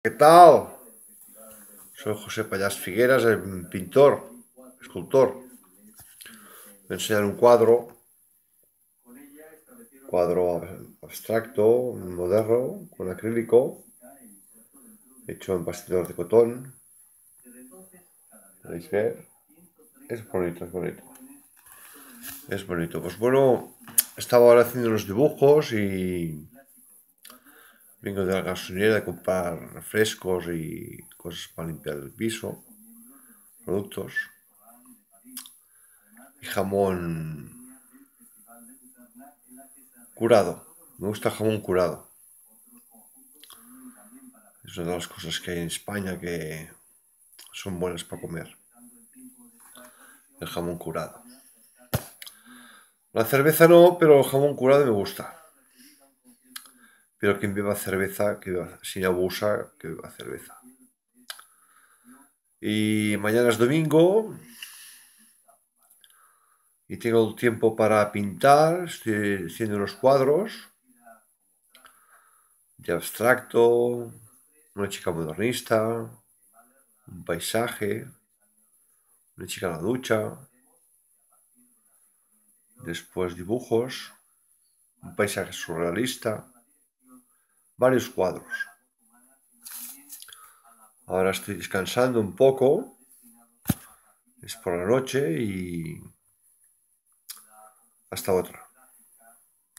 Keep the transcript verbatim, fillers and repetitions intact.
¿Qué tal? Soy José Pallás Figueras, el pintor, escultor. Voy a enseñar un cuadro, cuadro abstracto, moderno, con acrílico, hecho en bastidor de cotón. ¿Podéis ver? Es bonito, es bonito. Es bonito. Pues bueno, estaba ahora haciendo unos dibujos y vengo de la gasolinera de comprar refrescos y cosas para limpiar el piso, productos. Y jamón curado. Me gusta el jamón curado. Es una de las cosas que hay en España que son buenas para comer. El jamón curado. La cerveza no, pero el jamón curado me gusta. Pero quien beba cerveza, que beba, sin abusa, que beba cerveza. Y mañana es domingo y tengo el tiempo para pintar. Estoy haciendo unos cuadros de abstracto, una chica modernista, un paisaje, una chica en la ducha, después dibujos, un paisaje surrealista, varios cuadros. Ahora estoy descansando un poco, es por la noche y hasta otra.